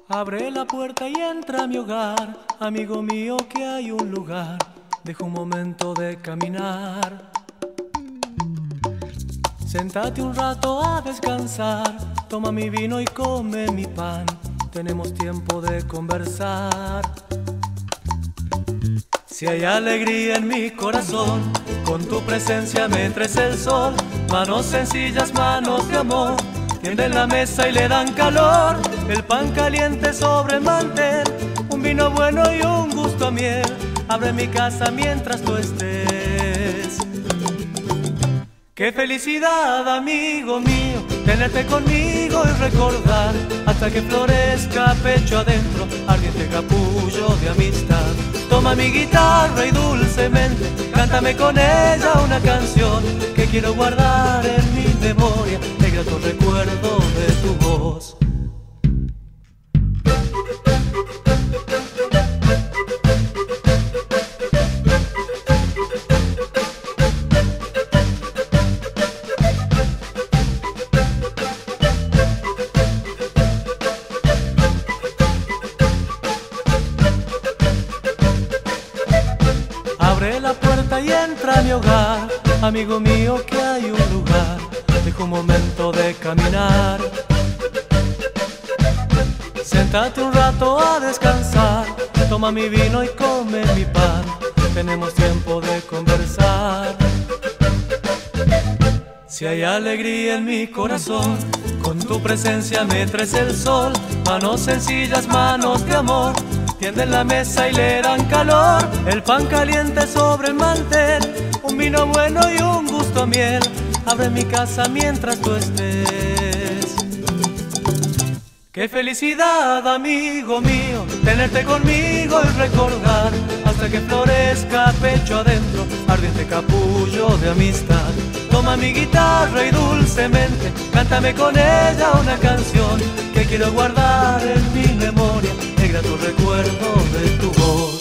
Abre la puerta y entra a mi hogar, amigo mío, que hay un lugar. Deja un momento de caminar. Séntate un rato a descansar, toma mi vino y come mi pan. Tenemos tiempo de conversar. Si hay alegría en mi corazón, con tu presencia me traes el sol. Manos sencillas, manos de amor, tienden la mesa y le dan calor. El pan caliente sobre el mantel, un vino bueno y un gusto a miel. Abre mi casa mientras tú estés. Qué felicidad, amigo mío, tenerte conmigo y recordar hasta que florezca pecho adentro, ardiente capullo de amistad. Toma mi guitarra y dulcemente cántame con ella una canción que quiero guardar en mi memoria, el grato recuerdo de tu voz. Abre la puerta y entra a mi hogar, amigo mío, que hay un lugar. Deja un momento de caminar. Séntate un rato a descansar, toma mi vino y come mi pan. Tenemos tiempo de conversar. Si hay alegría en mi corazón, con tu presencia me traes el sol. Manos sencillas, manos de amor, tienden la mesa y le dan calor. El pan caliente sobre el mantel, un vino bueno y un gusto a miel. Abre mi casa mientras tú estés. Qué felicidad, amigo mío, tenerte conmigo y recordar hasta que florezca pecho adentro, ardiente capullo de amistad. Toma mi guitarra y dulcemente cántame con ella una canción que quiero guardar en mi memoria, el grato recuerdo de tu voz.